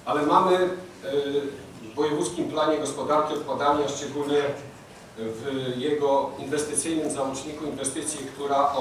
ale mamy w wojewódzkim planie gospodarki odpadami, a szczególnie w jego inwestycyjnym załączniku inwestycji, która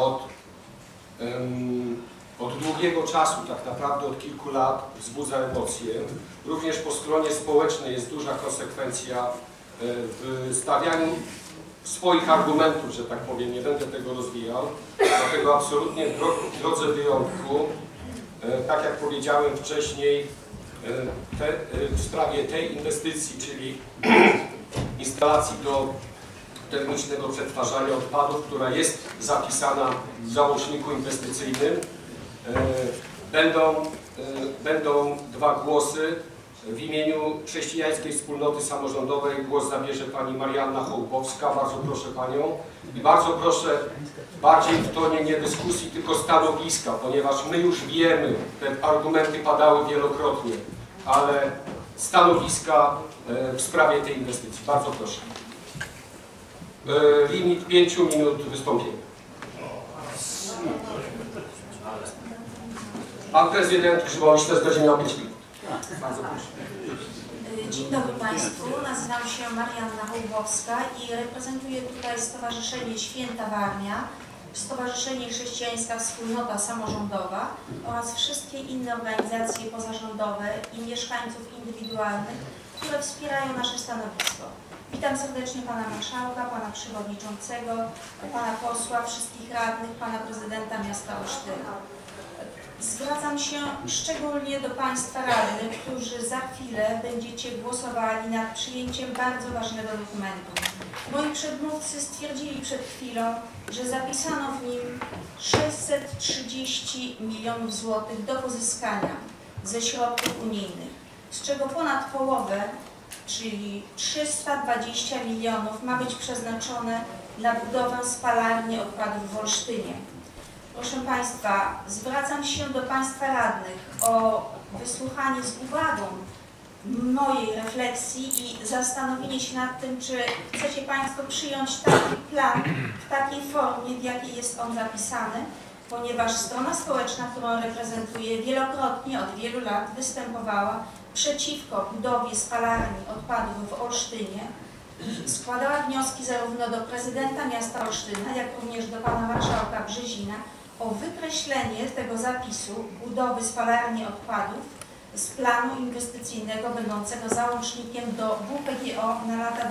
od długiego czasu, tak naprawdę od kilku lat, wzbudza emocje. Również po stronie społecznej jest duża konsekwencja w stawianiu swoich argumentów, że tak powiem, nie będę tego rozwijał. Dlatego absolutnie w drodze wyjątku, tak jak powiedziałem wcześniej, w sprawie tej inwestycji, czyli instalacji do termicznego przetwarzania odpadów, która jest zapisana w załączniku inwestycyjnym, będą dwa głosy. W imieniu Chrześcijańskiej Wspólnoty Samorządowej głos zabierze pani Marianna Hołbowska. Bardzo proszę panią. I bardzo proszę, bardziej w tonie nie dyskusji, tylko stanowiska, ponieważ my już wiemy, te argumenty padały wielokrotnie, ale stanowiska w sprawie tej inwestycji. Bardzo proszę. Limit 5 minut wystąpienia. Pan prezydent Grzybowicz też będzie miał 5 minut. Bardzo proszę. Dzień dobry Państwu, nazywam się Marianna Hołbowska i reprezentuję tutaj Stowarzyszenie Święta Warmia, Stowarzyszenie Chrześcijańska Wspólnota Samorządowa oraz wszystkie inne organizacje pozarządowe i mieszkańców indywidualnych, które wspierają nasze stanowisko. Witam serdecznie Pana Marszałka, Pana Przewodniczącego, Pana Posła, wszystkich radnych, Pana Prezydenta Miasta Olsztyna. Zwracam się szczególnie do Państwa radnych, którzy za chwilę będziecie głosowali nad przyjęciem bardzo ważnego dokumentu. Moi przedmówcy stwierdzili przed chwilą, że zapisano w nim 630 milionów złotych do pozyskania ze środków unijnych, z czego ponad połowę, czyli 320 milionów, ma być przeznaczone na budowę spalarni odpadów w Olsztynie. Proszę Państwa, zwracam się do Państwa radnych o wysłuchanie z uwagą mojej refleksji i zastanowienie się nad tym, czy chcecie Państwo przyjąć taki plan w takiej formie, w jakiej jest on zapisany, ponieważ strona społeczna, którą reprezentuję, wielokrotnie od wielu lat występowała przeciwko budowie spalarni odpadów w Olsztynie i składała wnioski zarówno do prezydenta miasta Olsztyna, jak również do pana marszałka Brzezina o wykreślenie tego zapisu budowy spalarni odpadów z planu inwestycyjnego będącego załącznikiem do WPGO na lata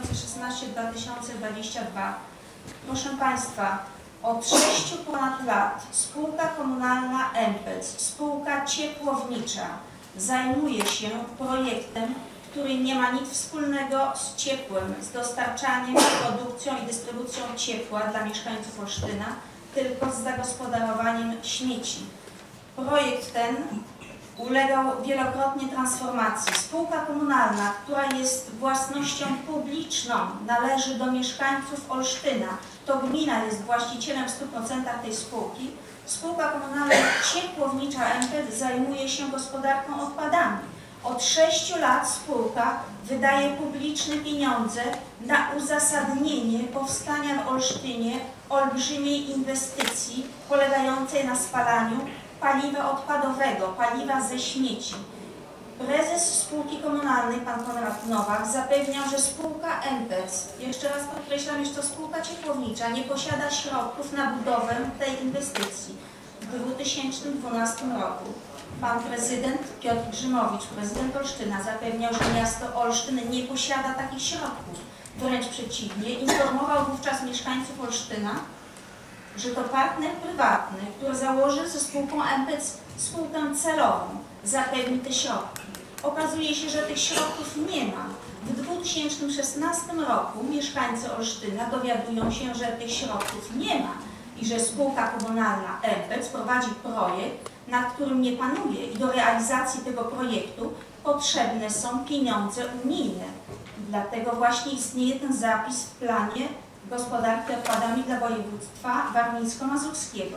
2016-2022. Proszę Państwa, od 6 ponad lat spółka komunalna EMPEC, spółka ciepłownicza, zajmuje się projektem, który nie ma nic wspólnego z ciepłem, z dostarczaniem, produkcją i dystrybucją ciepła dla mieszkańców Olsztyna, tylko z zagospodarowaniem śmieci. Projekt ten ulegał wielokrotnie transformacji. Spółka komunalna, która jest własnością publiczną, należy do mieszkańców Olsztyna. To gmina jest właścicielem w 100% tej spółki. Spółka komunalna ciepłownicza EMPEC zajmuje się gospodarką odpadami. Od 6 lat spółka wydaje publiczne pieniądze na uzasadnienie powstania w Olsztynie olbrzymiej inwestycji polegającej na spalaniu paliwa odpadowego, paliwa ze śmieci. Prezes spółki komunalnej, pan Konrad Nowak, zapewniał, że spółka EMPEC, jeszcze raz podkreślam, jest to spółka ciepłownicza, nie posiada środków na budowę tej inwestycji. W 2012 roku pan prezydent Piotr Grzymowicz, prezydent Olsztyna, zapewniał, że miasto Olsztyn nie posiada takich środków. Wręcz przeciwnie, informował wówczas mieszkańców Olsztyna, że to partner prywatny, który założy ze spółką EMPEC spółkę celową, zapewni te środki. Okazuje się, że tych środków nie ma. W 2016 roku mieszkańcy Olsztyna dowiadują się, że tych środków nie ma i że spółka komunalna EMPEC prowadzi projekt, nad którym nie panuje i do realizacji tego projektu potrzebne są pieniądze unijne. Dlatego właśnie istnieje ten zapis w planie gospodarki odpadami dla województwa warmińsko-mazurskiego.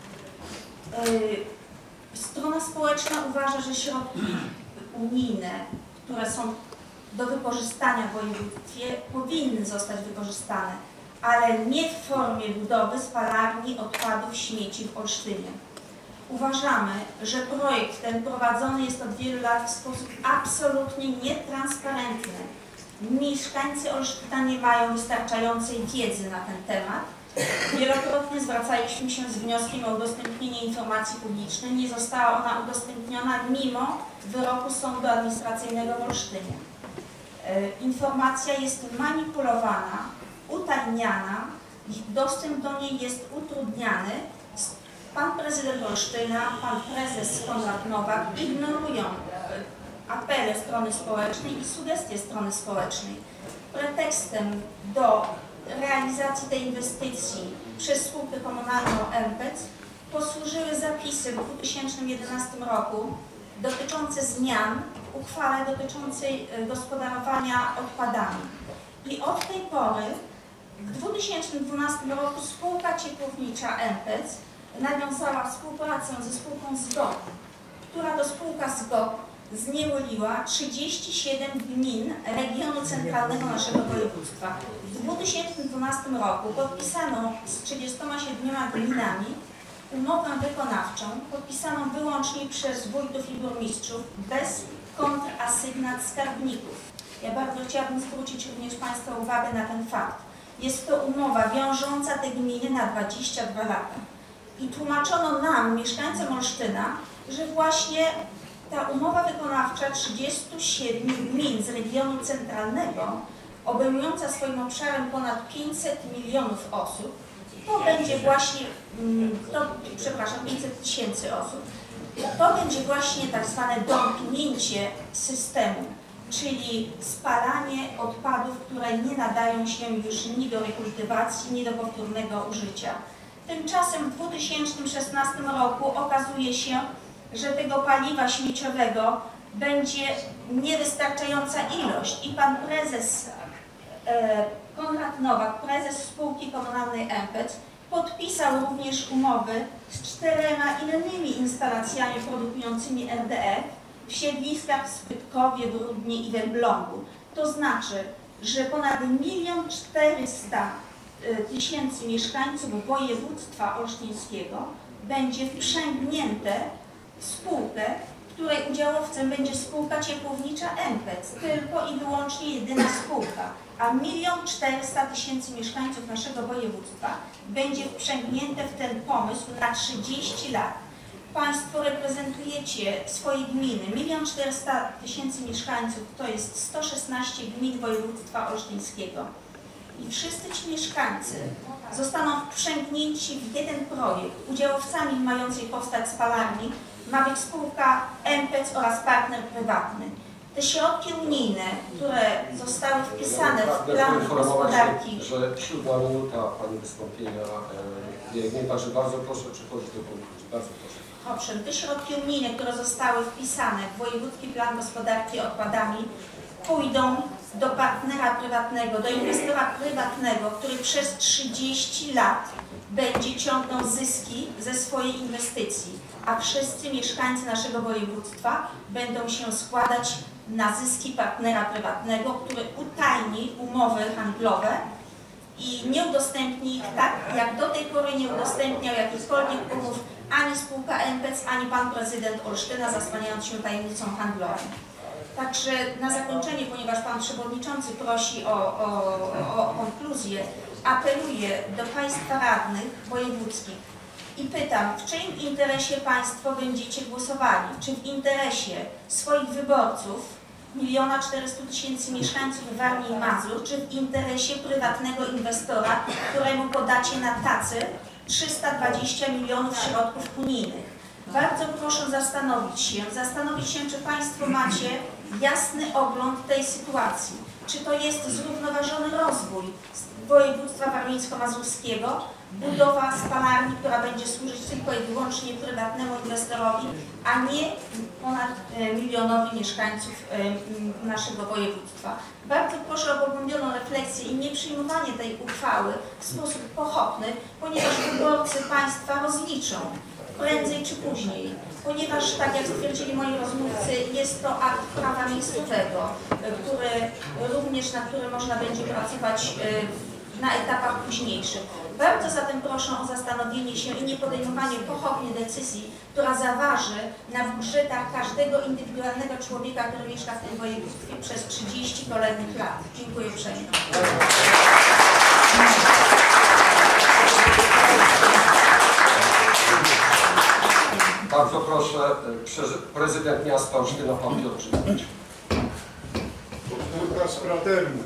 Strona społeczna uważa, że środki unijne, które są do wykorzystania w województwie, powinny zostać wykorzystane, ale nie w formie budowy spalarni odpadów śmieci w Olsztynie. Uważamy, że projekt ten prowadzony jest od wielu lat w sposób absolutnie nietransparentny. Mieszkańcy Olsztyna nie mają wystarczającej wiedzy na ten temat. Wielokrotnie zwracaliśmy się z wnioskiem o udostępnienie informacji publicznej. Nie została ona udostępniona mimo wyroku Sądu Administracyjnego w Olsztynie. Informacja jest manipulowana, utajniana, dostęp do niej jest utrudniany. Pan prezydent Olsztyna, pan prezes Konrad Nowak ignorują apele strony społecznej i sugestie strony społecznej. Pretekstem do realizacji tej inwestycji przez spółkę komunalną MPEC posłużyły zapisy w 2011 roku dotyczące zmian w uchwale dotyczącej gospodarowania odpadami. I od tej pory w 2012 roku spółka ciepłownicza MPEC nawiązała współpracę ze spółką ZGOP, która to spółka ZGOP znieoliła 37 gmin regionu centralnego naszego województwa. W 2012 roku podpisano z 37 gminami umowę wykonawczą, podpisaną wyłącznie przez wójtów i burmistrzów, bez kontrasygnat skarbników. Ja bardzo chciałabym zwrócić również Państwa uwagę na ten fakt. Jest to umowa wiążąca te gminy na 22 lata. I tłumaczono nam, mieszkańcom Olsztyna, że właśnie ta umowa wykonawcza 37 gmin z regionu centralnego, obejmująca swoim obszarem ponad 500 milionów osób, to będzie właśnie, 500 tysięcy osób, to będzie właśnie tak zwane domknięcie systemu, czyli spalanie odpadów, które nie nadają się już ni do rekultywacji, ni do powtórnego użycia. Tymczasem w 2016 roku okazuje się, że tego paliwa śmieciowego będzie niewystarczająca ilość i pan prezes Konrad Nowak, prezes spółki komunalnej MPEC, podpisał również umowy z 4 innymi instalacjami produkującymi RDF w siedliskach w Spytkowie, w Rudnie i w Elblągu. To znaczy, że ponad 1 400 000 mieszkańców województwa olsztyńskiego będzie wprzęgnięte w spółkę, której udziałowcem będzie spółka ciepłownicza MPEC, tylko i wyłącznie jedyna spółka, a 1 400 000 mieszkańców naszego województwa będzie wprzęgnięte w ten pomysł na 30 lat. Państwo reprezentujecie swoje gminy. 1 400 000 mieszkańców to jest 116 gmin województwa olsztyńskiego. I wszyscy ci mieszkańcy zostaną wprzęgnięci w jeden projekt. Udziałowcami mającej powstać spalarni ma być spółka MPEC oraz partner prywatny. Te środki unijne, które zostały wpisane w plan gospodarki... że 7 minuta Pani wystąpienia biegnie, także bardzo proszę przechodzić do konkluzji. Bardzo proszę. Owszem, te środki unijne, które zostały wpisane w wojewódzki plan gospodarki odpadami, pójdą do partnera prywatnego, do inwestora prywatnego, który przez 30 lat będzie ciągnął zyski ze swojej inwestycji, a wszyscy mieszkańcy naszego województwa będą się składać na zyski partnera prywatnego, który utajni umowy handlowe i nie udostępni ich tak, jak do tej pory nie udostępniał jakichkolwiek umów ani spółka MPEC, ani pan prezydent Olsztyna, zasłaniając się tajemnicą handlową. Także na zakończenie, ponieważ pan przewodniczący prosi o konkluzję, apeluję do państwa radnych wojewódzkich i pytam, w czyim interesie państwo będziecie głosowali? Czy w interesie swoich wyborców, 1 400 000 mieszkańców Warmii i Mazur, czy w interesie prywatnego inwestora, któremu podacie na tacy 320 milionów środków unijnych? Bardzo proszę zastanowić się, czy państwo macie jasny ogląd tej sytuacji. Czy to jest zrównoważony rozwój województwa warmińsko-mazurskiego, budowa spalarni, która będzie służyć tylko i wyłącznie prywatnemu inwestorowi, a nie ponad milionowi mieszkańców naszego województwa. Bardzo proszę o pogłębioną refleksję i nie przyjmowanie tej uchwały w sposób pochopny, ponieważ wyborcy państwa rozliczą prędzej czy później, ponieważ, tak jak stwierdzili moi rozmówcy, jest to akt prawa miejscowego, na który można będzie pracować na etapach późniejszych. Bardzo zatem proszę o zastanowienie się i nie podejmowanie pochopnie decyzji, która zaważy na budżetach każdego indywidualnego człowieka, który mieszka w tym województwie przez 30 kolejnych lat. Dziękuję uprzejmie. Bardzo proszę, prezydent miasta Olsztyna, pan Piotr Żywicz. Lukas Fraterny.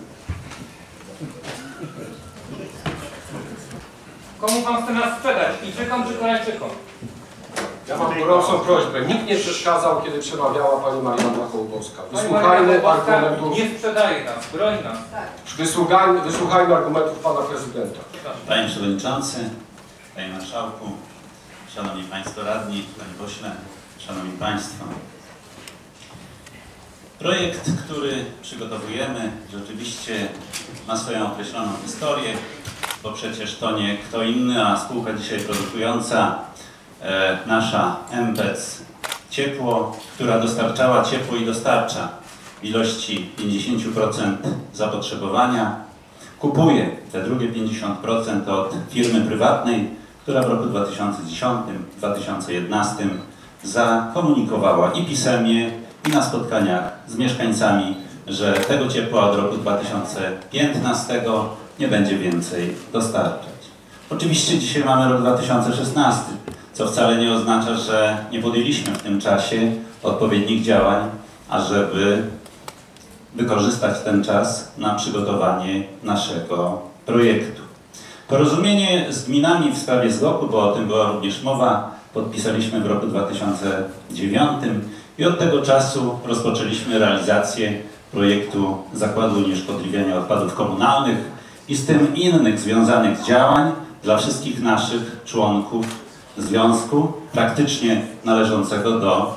Komu pan chce nas sprzedać? Chińczykom czy Koreańczykom? Ja mam gorącą prośbę. Nikt nie przeszkadzał, kiedy przemawiała pani Marianna Hołbowska. Wysłuchajmy argumentów. Nie sprzedaje nas, broni nas. Wysłuchajmy argumentów pana prezydenta. Panie Przewodniczący, Panie Marszałku, Szanowni Państwo Radni, Panie Pośle, Szanowni Państwo. Projekt, który przygotowujemy, rzeczywiście ma swoją określoną historię, bo przecież to nie kto inny, a spółka dzisiaj produkująca, nasza MPEC Ciepło, która dostarczała ciepło i dostarcza w ilości 50% zapotrzebowania, kupuje te drugie 50% od firmy prywatnej, która w roku 2010-2011 zakomunikowała i pisemnie, i na spotkaniach z mieszkańcami, że tego ciepła od roku 2015 nie będzie więcej dostarczać. Oczywiście dzisiaj mamy rok 2016, co wcale nie oznacza, że nie podjęliśmy w tym czasie odpowiednich działań, ażeby wykorzystać ten czas na przygotowanie naszego projektu. Porozumienie z gminami w sprawie zloku, bo o tym była również mowa, podpisaliśmy w roku 2009 i od tego czasu rozpoczęliśmy realizację projektu Zakładu Unieszkodliwiania Odpadów Komunalnych i z tym innych związanych działań dla wszystkich naszych członków związku, praktycznie należącego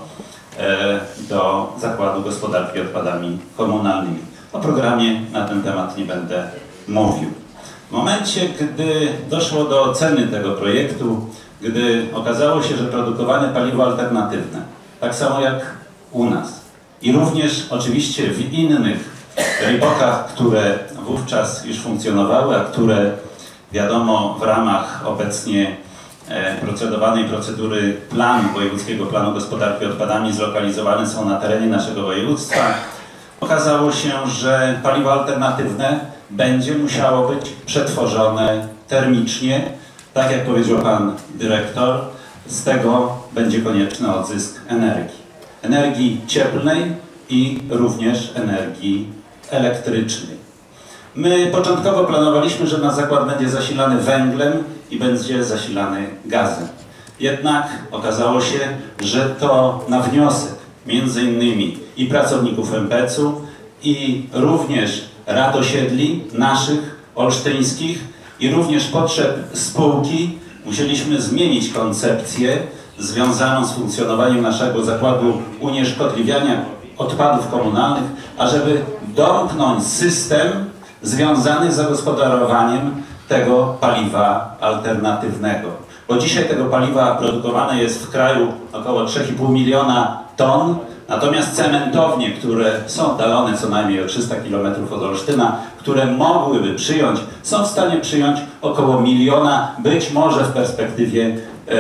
do Zakładu Gospodarki Odpadami Komunalnymi. O programie na ten temat nie będę mówił. W momencie, gdy doszło do oceny tego projektu, gdy okazało się, że produkowane paliwo alternatywne, tak samo jak u nas i również oczywiście w innych RIPOK-ach, które wówczas już funkcjonowały, a które wiadomo w ramach obecnie procedowanej procedury Wojewódzkiego Planu Gospodarki Odpadami zlokalizowane są na terenie naszego województwa, okazało się, że paliwo alternatywne będzie musiało być przetworzone termicznie, tak jak powiedział pan dyrektor, z tego będzie konieczny odzysk energii. Energii cieplnej i również energii elektrycznej. My początkowo planowaliśmy, że nasz zakład będzie zasilany węglem i będzie zasilany gazem. Jednak okazało się, że to na wniosek między innymi i pracowników MPEC-u i również rad osiedli naszych, olsztyńskich i również potrzeb spółki musieliśmy zmienić koncepcję związaną z funkcjonowaniem naszego zakładu unieszkodliwiania odpadów komunalnych, ażeby domknąć system związany z zagospodarowaniem tego paliwa alternatywnego. Bo dzisiaj tego paliwa produkowane jest w kraju około 3,5 miliona ton, natomiast cementownie, które są oddalone co najmniej o 300 km od Olsztyna, które mogłyby przyjąć, są w stanie przyjąć około miliona, być może w perspektywie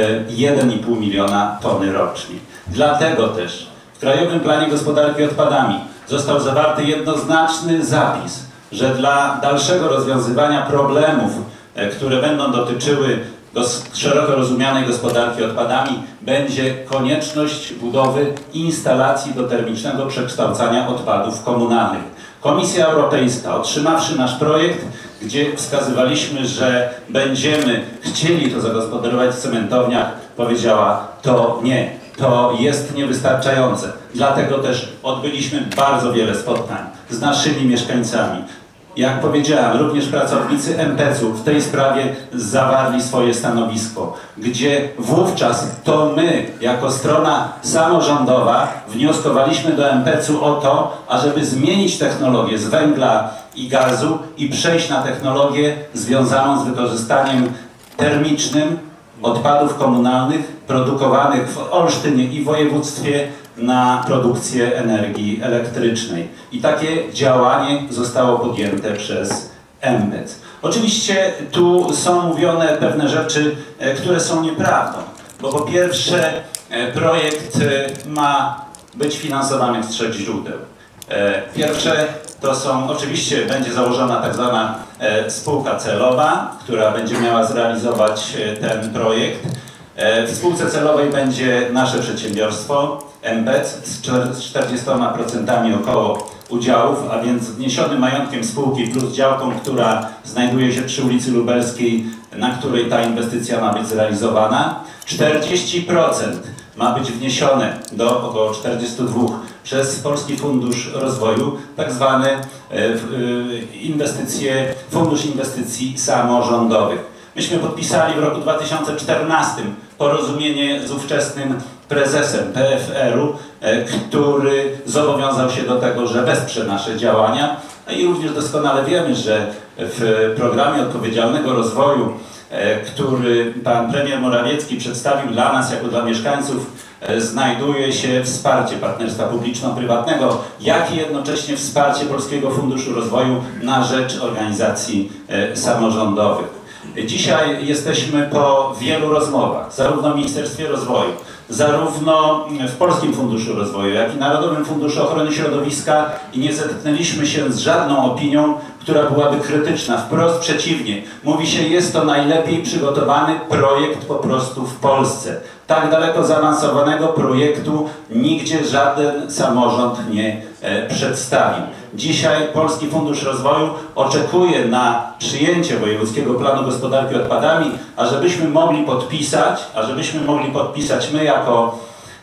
1,5 miliona tony rocznie. Dlatego też w Krajowym Planie Gospodarki Odpadami został zawarty jednoznaczny zapis, że dla dalszego rozwiązywania problemów, które będą dotyczyły szeroko rozumianej gospodarki odpadami, będzie konieczność budowy instalacji do termicznego przekształcania odpadów komunalnych. Komisja Europejska, otrzymawszy nasz projekt, gdzie wskazywaliśmy, że będziemy chcieli to zagospodarować w cementowniach, powiedziała: to nie, to jest niewystarczające. Dlatego też odbyliśmy bardzo wiele spotkań z naszymi mieszkańcami. Jak powiedziałem, również pracownicy MPEC-u w tej sprawie zawarli swoje stanowisko, gdzie wówczas to my, jako strona samorządowa, wnioskowaliśmy do MPEC-u o to, ażeby zmienić technologię z węgla i gazu i przejść na technologię związaną z wykorzystaniem termicznym odpadów komunalnych produkowanych w Olsztynie i w województwie na produkcję energii elektrycznej. I takie działanie zostało podjęte przez MPEC. Oczywiście tu są mówione pewne rzeczy, które są nieprawdą, bo po pierwsze projekt ma być finansowany z 3 źródeł. Pierwsze to są, oczywiście będzie założona tak zwana spółka celowa, która będzie miała zrealizować ten projekt. W spółce celowej będzie nasze przedsiębiorstwo MBEC z 40% około udziałów, a więc wniesionym majątkiem spółki plus działką, która znajduje się przy ulicy Lubelskiej, na której ta inwestycja ma być zrealizowana. 40% ma być wniesione do około 42 przez Polski Fundusz Rozwoju, tak zwane inwestycje, Fundusz Inwestycji Samorządowych. Myśmy podpisali w roku 2014 porozumienie z ówczesnym prezesem PFR-u, który zobowiązał się do tego, że wesprze nasze działania. I również doskonale wiemy, że w programie odpowiedzialnego rozwoju, który pan premier Morawiecki przedstawił dla nas, jako dla mieszkańców, znajduje się wsparcie partnerstwa publiczno-prywatnego, jak i jednocześnie wsparcie Polskiego Funduszu Rozwoju na rzecz organizacji samorządowych. Dzisiaj jesteśmy po wielu rozmowach, zarówno w Ministerstwie Rozwoju, zarówno w Polskim Funduszu Rozwoju, jak i Narodowym Funduszu Ochrony Środowiska i nie zetknęliśmy się z żadną opinią, która byłaby krytyczna. Wprost przeciwnie. Mówi się, jest to najlepiej przygotowany projekt po prostu w Polsce. Tak daleko zaawansowanego projektu nigdzie żaden samorząd nie przedstawił. Dzisiaj Polski Fundusz Rozwoju oczekuje na przyjęcie Wojewódzkiego Planu Gospodarki Odpadami, ażebyśmy mogli podpisać my jako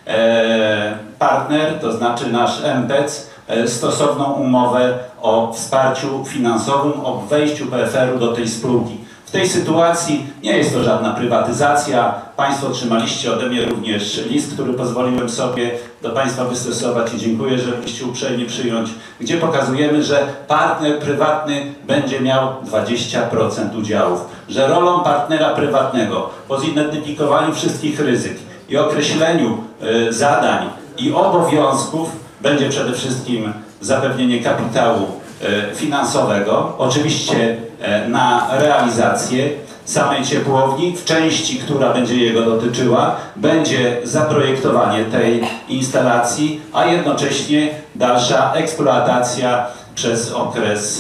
partner, to znaczy nasz MBEC, stosowną umowę o wsparciu finansowym, o wejściu PFR-u do tej spółki. W tej sytuacji nie jest to żadna prywatyzacja. Państwo otrzymaliście ode mnie również list, który pozwoliłem sobie do Państwa wystosować i dziękuję, że byście uprzejmie przyjąć, gdzie pokazujemy, że partner prywatny będzie miał 20% udziałów, że rolą partnera prywatnego po zidentyfikowaniu wszystkich ryzyk i określeniu zadań i obowiązków będzie przede wszystkim zapewnienie kapitału finansowego, oczywiście na realizację samej ciepłowni, w części, która będzie jego dotyczyła, będzie zaprojektowanie tej instalacji, a jednocześnie dalsza eksploatacja przez okres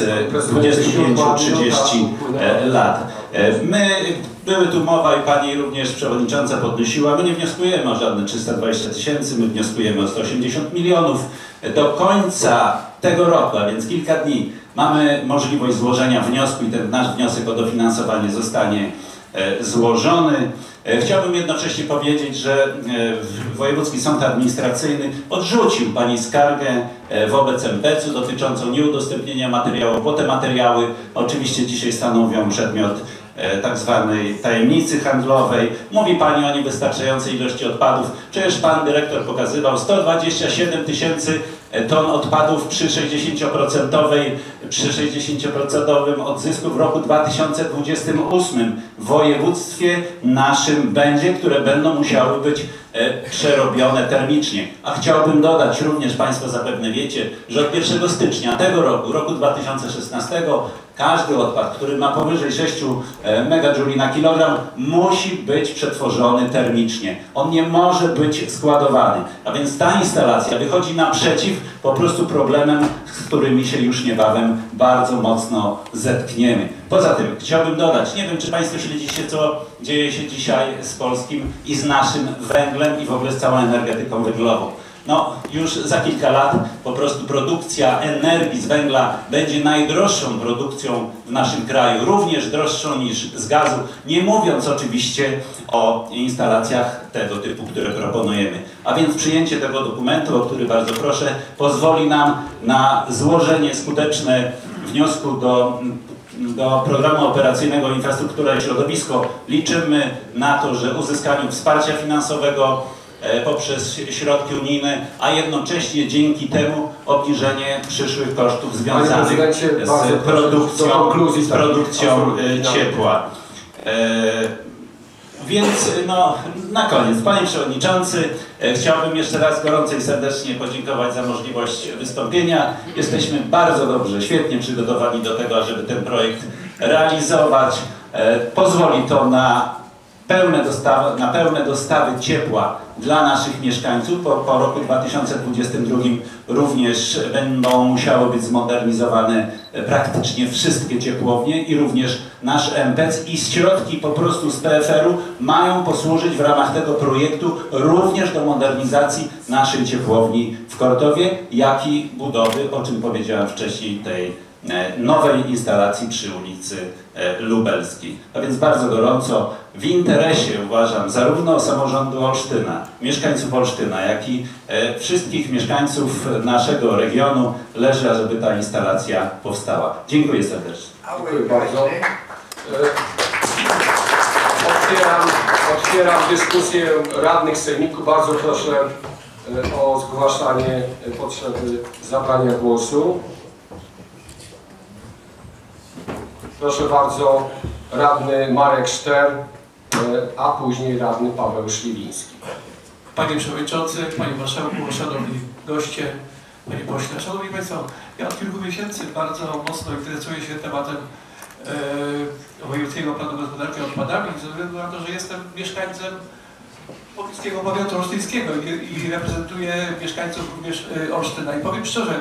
25-30 lat. Były tu mowa i Pani również Przewodnicząca podnosiła, my nie wnioskujemy o żadne 320 000, my wnioskujemy o 180 milionów. Do końca tego roku, a więc kilka dni, mamy możliwość złożenia wniosku i ten nasz wniosek o dofinansowanie zostanie złożony. Chciałbym jednocześnie powiedzieć, że Wojewódzki Sąd Administracyjny odrzucił Pani skargę wobec MBEC-u dotyczącą nieudostępnienia materiałów, bo te materiały oczywiście dzisiaj stanowią przedmiot tak zwanej tajemnicy handlowej. Mówi Pani o niewystarczającej ilości odpadów. Przecież Pan Dyrektor pokazywał 127 000 ton odpadów przy 60% odzysku w roku 2028 w województwie naszym będzie, które będą musiały być przerobione termicznie. A chciałbym dodać również, Państwo zapewne wiecie, że od 1 stycznia tego roku 2016, każdy odpad, który ma powyżej 6 MJ na kilogram, musi być przetworzony termicznie. On nie może być składowany. A więc ta instalacja wychodzi naprzeciw po prostu problemem, z którymi się już niebawem bardzo mocno zetkniemy. Poza tym chciałbym dodać, nie wiem, czy Państwo śledzicie, co dzieje się dzisiaj z polskim i z naszym węglem i w ogóle z całą energetyką węglową. No, już za kilka lat po prostu produkcja energii z węgla będzie najdroższą produkcją w naszym kraju, również droższą niż z gazu, nie mówiąc oczywiście o instalacjach tego typu, które proponujemy. A więc przyjęcie tego dokumentu, o który bardzo proszę, pozwoli nam na złożenie skuteczne wniosku do Programu Operacyjnego Infrastruktura i Środowisko. Liczymy na to, że uzyskaniu wsparcia finansowego poprzez środki unijne, a jednocześnie dzięki temu obniżenie przyszłych kosztów związanych z produkcją ciepła. Więc no, na koniec, Panie Przewodniczący, chciałbym jeszcze raz gorąco i serdecznie podziękować za możliwość wystąpienia. Jesteśmy bardzo dobrze, świetnie przygotowani do tego, ażeby ten projekt realizować. Pozwoli to na pełne dostawy ciepła dla naszych mieszkańców. Po roku 2022 również będą musiały być zmodernizowane praktycznie wszystkie ciepłownie i również nasz MPC i środki po prostu z PFR-u mają posłużyć w ramach tego projektu również do modernizacji naszej ciepłowni w Kordowie, jak i budowy, o czym powiedziałem wcześniej, tej nowej instalacji przy ulicy Lubelskiej. A więc bardzo gorąco w interesie, uważam, zarówno samorządu Olsztyna, mieszkańców Olsztyna, jak i wszystkich mieszkańców naszego regionu leży, ażeby ta instalacja powstała. Dziękuję serdecznie. Dziękuję bardzo. Otwieram dyskusję radnych sejmiku. Bardzo proszę o zgłaszanie potrzeby zabrania głosu. Proszę bardzo, radny Marek Szter, a później radny Paweł Szliwiński. Panie Przewodniczący, Panie Marszałku, Szanowni Goście, Panie Pośle. Szanowni Państwo, ja od kilku miesięcy bardzo mocno interesuję się tematem wojewódzkiego planu gospodarki odpadami ze względu na to, że jestem mieszkańcem pobliskiego powiatu olsztyńskiego i reprezentuję mieszkańców również Olsztyna. I powiem szczerze,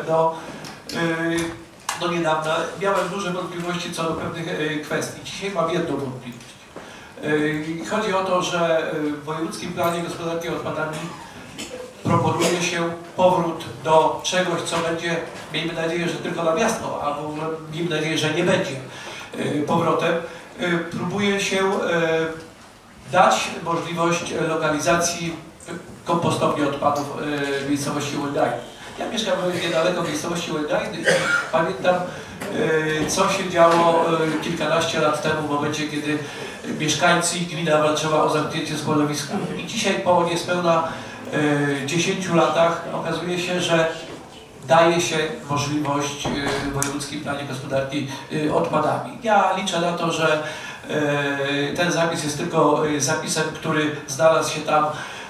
do niedawna miałem duże wątpliwości co do pewnych kwestii. Dzisiaj mam jedną wątpliwość. Chodzi o to, że w wojewódzkim planie gospodarki odpadami proponuje się powrót do czegoś, co będzie, miejmy nadzieję, że tylko na miasto, albo miejmy nadzieję, że nie będzie powrotem. Próbuje się dać możliwość lokalizacji kompostowni odpadów w miejscowości Łęgajny. Ja mieszkam niedaleko miejscowości Łęgajny i pamiętam, co się działo kilkanaście lat temu w momencie, kiedy mieszkańcy i gmina walczyła o zamknięcie składowiska. I dzisiaj po niespełna 10 latach okazuje się, że daje się możliwość w wojewódzkim planie gospodarki odpadami. Ja liczę na to, że ten zapis jest tylko zapisem, który znalazł się tam,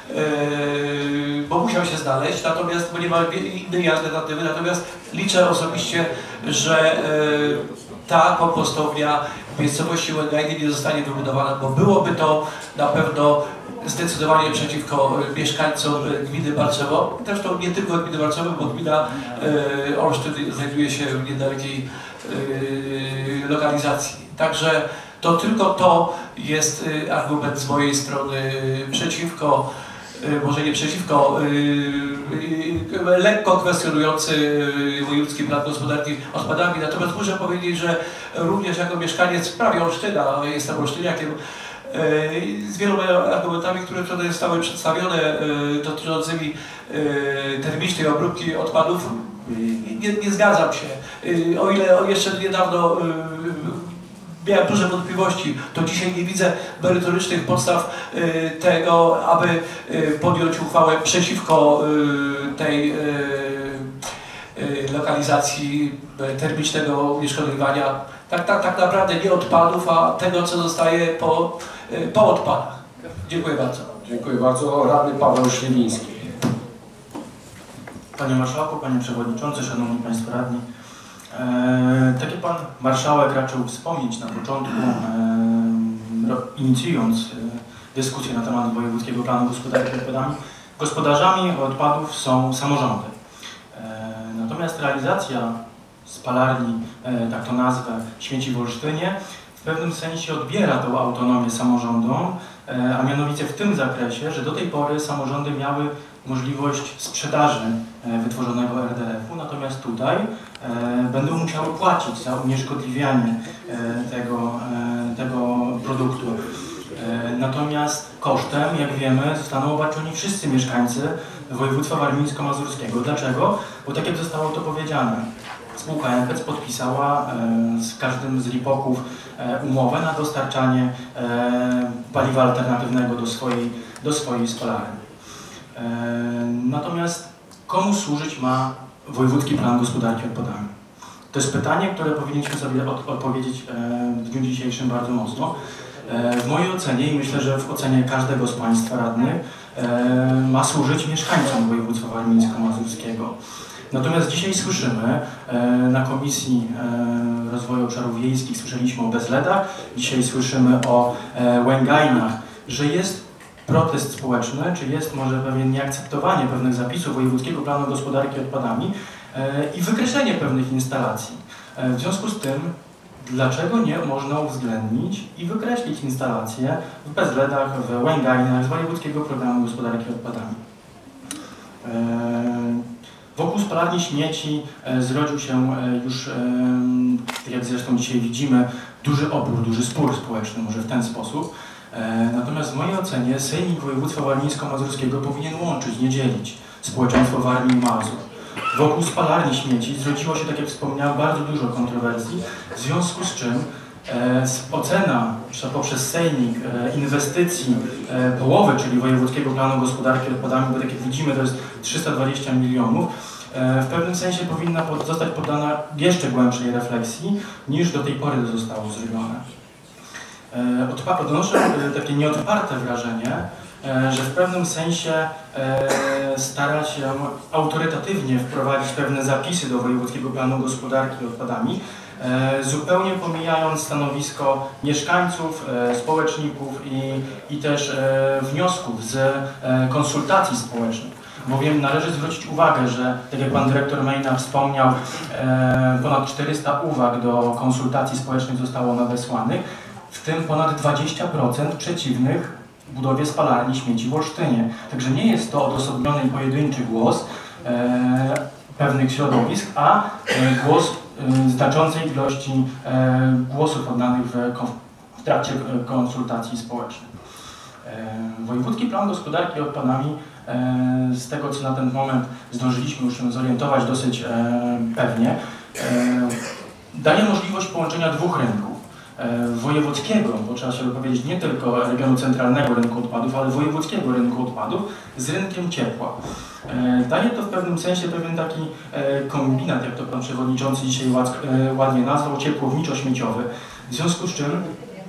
bo musiał się znaleźć, natomiast, bo nie ma innej alternatywy, natomiast liczę osobiście, że ta kompostownia w miejscowości Łęgajny nie zostanie wybudowana, bo byłoby to na pewno zdecydowanie przeciwko mieszkańcom gminy Balczewo. Zresztą nie tylko gminy Balczewo, bo gmina Olsztyn znajduje się w niedalekiej lokalizacji. Także to tylko to jest argument z mojej strony przeciwko, może nie przeciwko, lekko kwestionujący wojewódzki plan gospodarki odpadami. Natomiast muszę powiedzieć, że również jako mieszkaniec prawie Olsztyna, jestem olsztyniakiem, z wieloma argumentami, które tutaj zostały przedstawione dotyczącymi termicznej obróbki odpadów, nie zgadzam się. O ile jeszcze niedawno miałem duże wątpliwości, to dzisiaj nie widzę merytorycznych podstaw tego, aby podjąć uchwałę przeciwko tej lokalizacji termicznego umieszkowania. Tak naprawdę nie odpadów, a tego, co zostaje po odpadach. Dziękuję bardzo. Dziękuję bardzo. Radny Paweł Szliwiński. Panie Marszałku, Panie Przewodniczący, Szanowni Państwo Radni. Tak jak Pan Marszałek raczył wspomnieć na początku, inicjując dyskusję na temat wojewódzkiego planu gospodarki odpadami, gospodarzami odpadów są samorządy. Natomiast realizacja spalarni, tak to nazwę, śmieci w Olsztynie, w pewnym sensie odbiera tą autonomię samorządom, a mianowicie w tym zakresie, że do tej pory samorządy miały możliwość sprzedaży wytworzonego RDF-u, natomiast tutaj będą musiały płacić za unieszkodliwianie tego produktu. Natomiast kosztem, jak wiemy, zostaną obarczeni wszyscy mieszkańcy województwa warmińsko-mazurskiego. Dlaczego? Bo tak jak zostało to powiedziane, spółka MPC podpisała z każdym z RIPOK-ów umowę na dostarczanie paliwa alternatywnego do swojej spalarni. Natomiast komu służyć ma wojewódzki plan gospodarki odpadami? To jest pytanie, które powinniśmy sobie odpowiedzieć w dniu dzisiejszym bardzo mocno. W mojej ocenie i myślę, że w ocenie każdego z Państwa radnych ma służyć mieszkańcom województwa warmińsko-mazurskiego. Natomiast dzisiaj słyszymy na Komisji Rozwoju Obszarów Wiejskich, słyszeliśmy o Bezledach, dzisiaj słyszymy o Łęgajnach, że jest protest społeczny, czy jest może pewien nieakceptowanie pewnych zapisów Wojewódzkiego Planu Gospodarki Odpadami i wykreślenie pewnych instalacji. W związku z tym, dlaczego nie można uwzględnić i wykreślić instalacje w Bezledach, w Łęgajnach z Wojewódzkiego Programu Gospodarki Odpadami? Wokół spalarni śmieci zrodził się już, jak zresztą dzisiaj widzimy, duży opór, duży spór społeczny, może w ten sposób. Natomiast w mojej ocenie Sejmik Województwa Warmińsko-Mazurskiego powinien łączyć, nie dzielić społeczeństwo Warmii i Mazur. Wokół spalarni śmieci zrodziło się, tak jak wspomniałem, bardzo dużo kontrowersji, w związku z czym ocena poprzez Sejmik inwestycji połowy, czyli Wojewódzkiego Planu Gospodarki Odpadami, bo tak jak widzimy to jest 320 milionów, w pewnym sensie powinna zostać poddana jeszcze głębszej refleksji niż do tej pory to zostało zrobione. Odnoszę takie nieodparte wrażenie, że w pewnym sensie stara się autorytatywnie wprowadzić pewne zapisy do Wojewódzkiego Planu Gospodarki Odpadami, zupełnie pomijając stanowisko mieszkańców, społeczników i też wniosków z konsultacji społecznych. Bowiem należy zwrócić uwagę, że tak jak pan dyrektor Mejna wspomniał, ponad 400 uwag do konsultacji społecznych zostało nadesłanych, w tym ponad 20% przeciwnych budowie spalarni śmieci w Olsztynie. Także nie jest to odosobniony i pojedynczy głos pewnych środowisk, a głos znaczącej ilości głosów oddanych w trakcie konsultacji społecznych. Wojewódzki Plan Gospodarki Odpadami, z tego co na ten moment zdążyliśmy już się zorientować dosyć pewnie, daje możliwość połączenia dwóch rynków. Wojewódzkiego, bo trzeba się powiedzieć nie tylko regionu centralnego rynku odpadów, ale wojewódzkiego rynku odpadów z rynkiem ciepła. Daje to w pewnym sensie pewien taki kombinat, jak to pan przewodniczący dzisiaj ładnie nazwał, ciepłowniczo-śmieciowy. W związku z czym,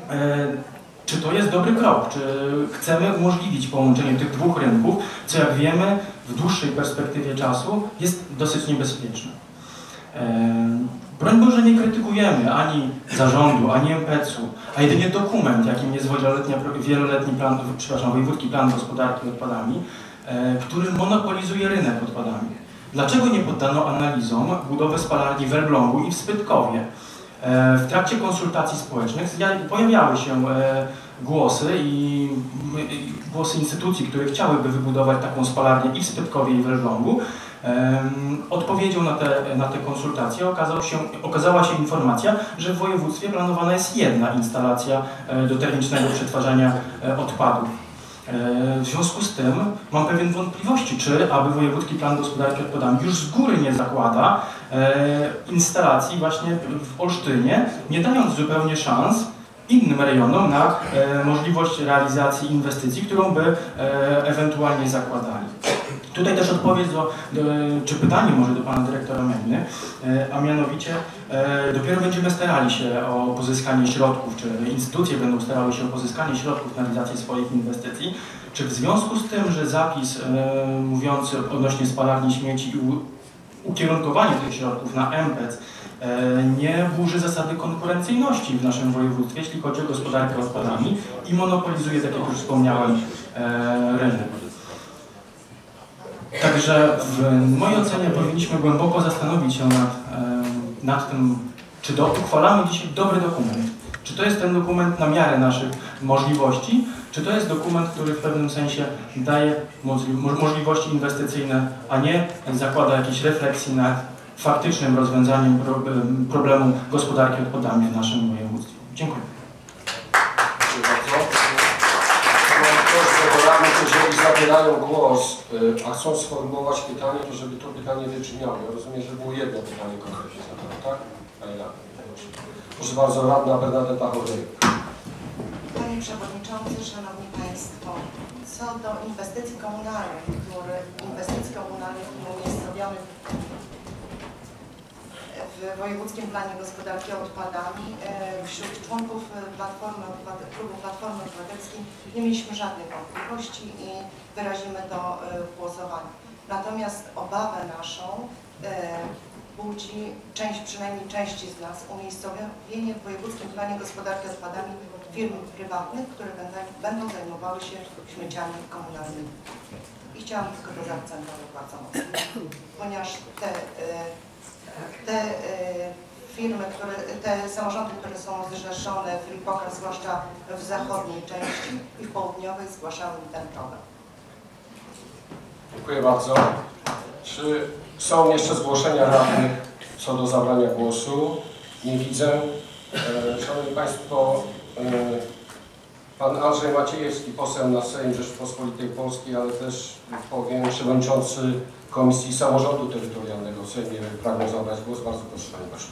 czy to jest dobry krok? Czy chcemy umożliwić połączenie tych dwóch rynków, co jak wiemy w dłuższej perspektywie czasu jest dosyć niebezpieczne. Broń Boże, nie krytykujemy ani zarządu, ani MPC-u, a jedynie dokument, jakim jest Wojewódzki Plan Gospodarki Odpadami, który monopolizuje rynek odpadami. Dlaczego nie poddano analizom budowy spalarni w Elblągu i w Spytkowie? W trakcie konsultacji społecznych pojawiały się głosy instytucji, które chciałyby wybudować taką spalarnię i w Spytkowie, i w Elblągu. Odpowiedzią na te konsultacje okazała się informacja, że w województwie planowana jest jedna instalacja do termicznego przetwarzania odpadów. W związku z tym mam pewien wątpliwości, czy aby Wojewódzki Plan Gospodarki Odpadami już z góry nie zakłada instalacji właśnie w Olsztynie, nie dając zupełnie szans innym rejonom na możliwość realizacji inwestycji, którą by ewentualnie zakładali. Tutaj też odpowiedź czy pytanie może do pana dyrektora Mejny, a mianowicie dopiero będziemy starali się o pozyskanie środków, czy instytucje będą starały się o pozyskanie środków na realizację swoich inwestycji, czy w związku z tym, że zapis mówiący odnośnie spalarni śmieci i ukierunkowanie tych środków na MPC nie burzy zasady konkurencyjności w naszym województwie, jeśli chodzi o gospodarkę odpadami i monopolizuje, tak jak już wspomniałem, rynek. Także w mojej ocenie powinniśmy głęboko zastanowić się nad tym, czy uchwalamy dzisiaj dobry dokument. Czy to jest ten dokument na miarę naszych możliwości, czy to jest dokument, który w pewnym sensie daje możliwości inwestycyjne, a nie zakłada jakiejś refleksji nad faktycznym rozwiązaniem problemu gospodarki odpadami w naszym województwie. Dziękuję. Jeżeli zabierają głos, a chcą sformułować pytanie, to żeby to pytanie wybrzmiało. Ja rozumiem, że było jedno pytanie konkretnie zadane, tak? Proszę bardzo, radna Bernadetta Chorej. Panie Przewodniczący, Szanowni Państwo, co do inwestycji komunalnych, który jest zrobiony w Wojewódzkim Planie Gospodarki Odpadami, wśród członków klubu Platformy Obywatelskiej nie mieliśmy żadnych wątpliwości i wyrazimy to w głosowaniu. Natomiast obawę naszą budzi przynajmniej części z nas umiejscowienie w wojewódzkim planie gospodarki odpadami firm prywatnych, które będą zajmowały się śmieciami komunalnymi. I chciałam tylko to zaakcentować bardzo mocno, ponieważ te firmy, te samorządy, które są zrzeszone w RIPOK-ach, zwłaszcza w zachodniej części i w południowej, zgłaszały mi ten problem. Dziękuję bardzo. Czy są jeszcze zgłoszenia radnych co do zabrania głosu? Nie widzę. Szanowni Państwo, Pan Andrzej Maciejewski, poseł na Sejm Rzeczypospolitej Polskiej, ale też powiem przewodniczący Komisji Samorządu Terytorialnego w Sejmie pragnął zabrać głos. Bardzo proszę, Panie Pośle.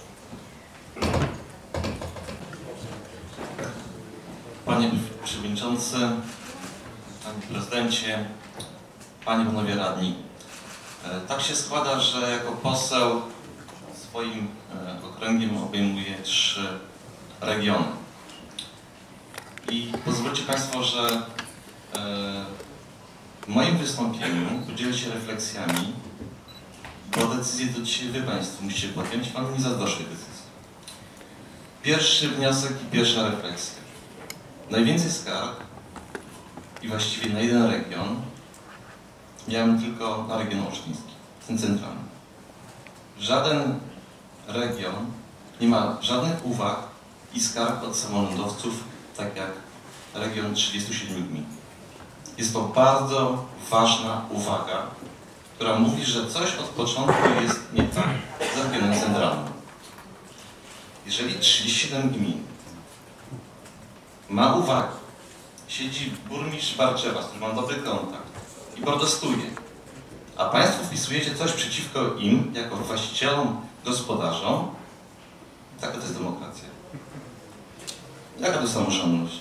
Panie Przewodniczący, Panie Prezydencie, Panie i Panowie Radni. Tak się składa, że jako poseł swoim okręgiem obejmuję 3 regiony. I pozwólcie Państwo, że w moim wystąpieniu podzielę się refleksjami, bo decyzję to dzisiaj Wy Państwo musicie podjąć, Pan nie za doszłej decyzji. Pierwszy wniosek i pierwsza refleksja. Najwięcej skarg i właściwie na jeden region miałem tylko na region olsztyński, ten centralny. Żaden region nie ma żadnych uwag i skarg od samorządowców, tak jak region 37 gmin. Jest to bardzo ważna uwaga, która mówi, że coś od początku jest nie tak z regionem centralnym. Jeżeli 37 gmin ma uwagę, siedzi burmistrz Barczewa, z którym mam dobry kontakt i protestuje, a Państwo wpisujecie coś przeciwko im, jako właścicielom, gospodarzom, taka to jest demokracja. Jaka to samorządność?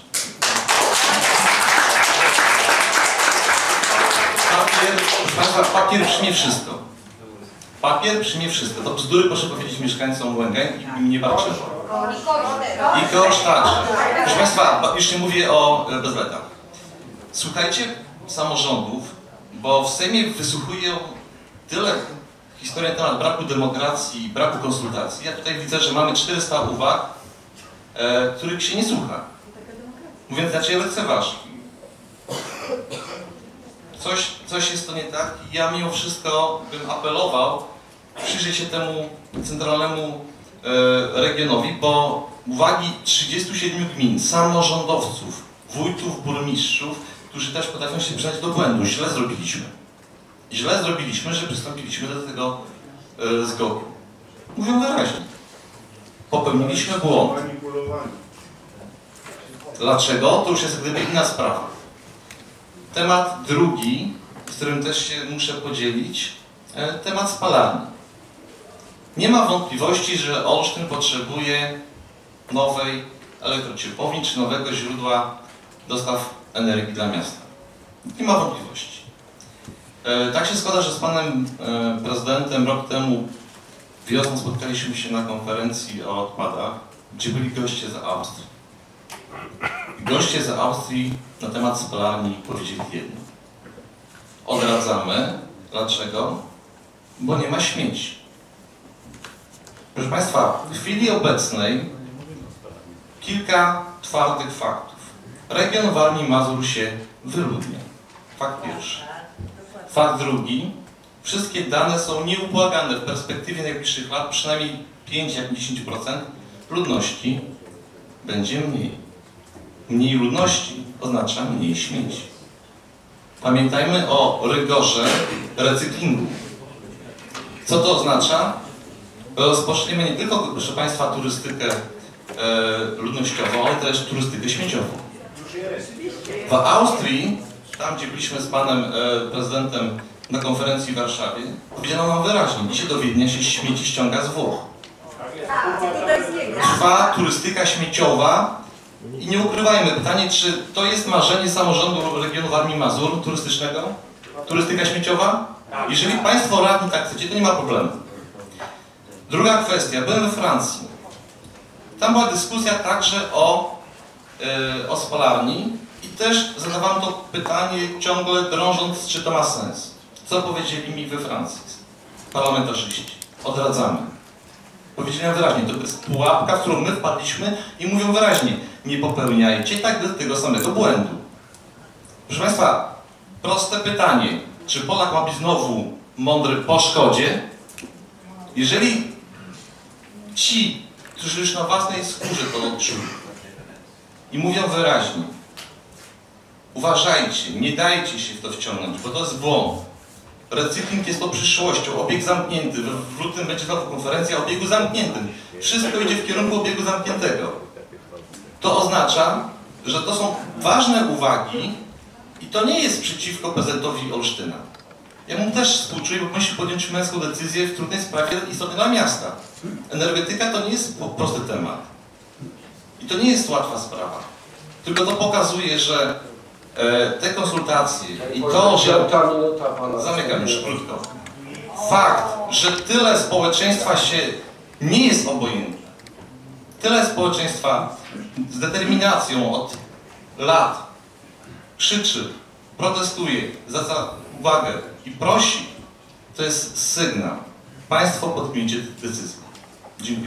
Proszę Państwa, papier przyjmie wszystko. Papier przyjmie wszystko. To bzdury proszę powiedzieć mieszkańcom Łęgań i gminie Barczewo. I Kosz także. Proszę Państwa, już nie mówię o bezletach. Słuchajcie samorządów, bo w Sejmie wysłuchują tyle historii na temat braku demokracji, braku konsultacji. Ja tutaj widzę, że mamy 400 uwag, których się nie słucha. Mówiąc inaczej, lekceważy. Coś jest to nie tak i ja mimo wszystko bym apelował przyjrzeć się temu centralnemu regionowi, bo uwagi 37 gmin, samorządowców, wójtów, burmistrzów, którzy też potrafią się przyznać do błędu. Źle zrobiliśmy. Źle zrobiliśmy, że przystąpiliśmy do tego zgody. Mówią wyraźnie. Popełniliśmy błąd. Dlaczego? To już jest gdyby inna sprawa. Temat drugi, z którym też się muszę podzielić, temat spalarni. Nie ma wątpliwości, że Olsztyn potrzebuje nowej elektrociepłowni czy nowego źródła dostaw energii dla miasta. Nie ma wątpliwości. Tak się składa, że z panem prezydentem rok temu wiosną spotkaliśmy się na konferencji o odpadach, gdzie byli goście z Austrii. Goście z Austrii na temat spalarni powiedzieli jedno. Odradzamy. Dlaczego? Bo nie ma śmieci. Proszę Państwa, w chwili obecnej kilka twardych faktów. Region Warmii i Mazur się wyludnia. Fakt pierwszy. Fakt drugi. Wszystkie dane są nieubłagane w perspektywie najbliższych lat, przynajmniej 5 jak 10% ludności będzie mniej. Mniej ludności oznacza mniej śmieci. Pamiętajmy o rygorze recyklingu. Co to oznacza? Rozpoczniemy nie tylko, proszę Państwa, turystykę ludnościową, ale też turystykę śmieciową. W Austrii, tam gdzie byliśmy z panem prezydentem na konferencji w Warszawie, powiedziano nam wyraźnie, dzisiaj do Wiednia się śmieci ściąga z Włoch. Trwa turystyka śmieciowa i nie ukrywajmy, pytanie, czy to jest marzenie samorządu regionu Warmii i Mazur turystycznego? Turystyka śmieciowa? Jeżeli Państwo radni tak chcecie, to nie ma problemu. Druga kwestia, byłem we Francji. Tam była dyskusja także o spalarni i też zadawałem to pytanie ciągle drążąc, czy to ma sens. Co powiedzieli mi we Francji? parlamentarzyści, odradzamy. Powiedziałem wyraźnie, to jest pułapka, w którą my wpadliśmy i mówią wyraźnie, nie popełniajcie tego samego błędu. Proszę Państwa, proste pytanie, czy Polak ma być znowu mądry po szkodzie? Jeżeli ci, którzy już na własnej skórze to odczuli i mówią wyraźnie, uważajcie, nie dajcie się w to wciągnąć, bo to jest błąd. Recykling jest to przyszłością, obieg zamknięty. W lutym będzie znowu konferencja o obiegu zamkniętym. Wszystko idzie w kierunku obiegu zamkniętego. To oznacza, że to są ważne uwagi i to nie jest przeciwko PZ-owi Olsztyna. Ja mu też współczuję, bo musi podjąć męską decyzję w trudnej sprawie istotnej dla miasta. Energetyka to nie jest prosty temat. I to nie jest łatwa sprawa. Tylko to pokazuje, że te konsultacje i to, że... Zamykam już krótko. Fakt, że tyle społeczeństwa się nie jest obojętne. Tyle społeczeństwa z determinacją od lat krzyczy, protestuje, zwraca uwagę i prosi, to jest sygnał. Państwo podejmijcie decyzję. Dziękuję.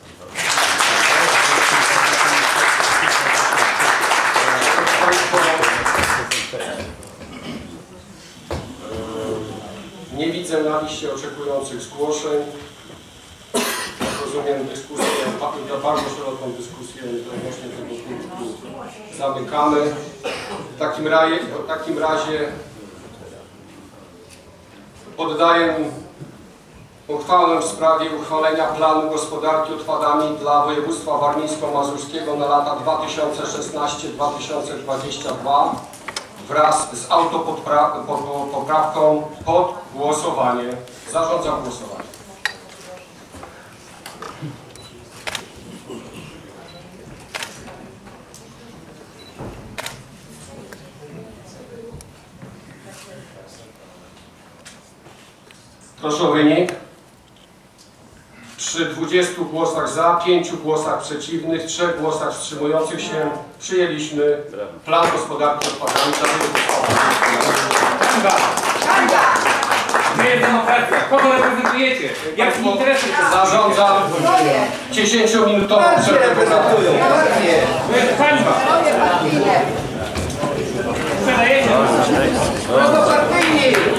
Nie widzę na liście oczekujących zgłoszeń. Rozumiem dyskusję, bardzo szeroką dyskusję odnośnie tego punktu zamykamy. W takim razie poddaję uchwałę w sprawie uchwalenia planu gospodarki odpadami dla województwa warmińsko-mazurskiego na lata 2016-2022 wraz z autopoprawką pod głosowanie. Zarządzam głosowanie. Proszę o wynik. Przy 20 głosach za, 5 głosach przeciwnych, 3 głosach wstrzymujących się przyjęliśmy plan gospodarki odpadami dla województwa. My jest demokracja. Kogo reprezentujecie? Jakie interesy? Zarządzam 10-minutową przerwę. To jest hańba. Sprzedajecie.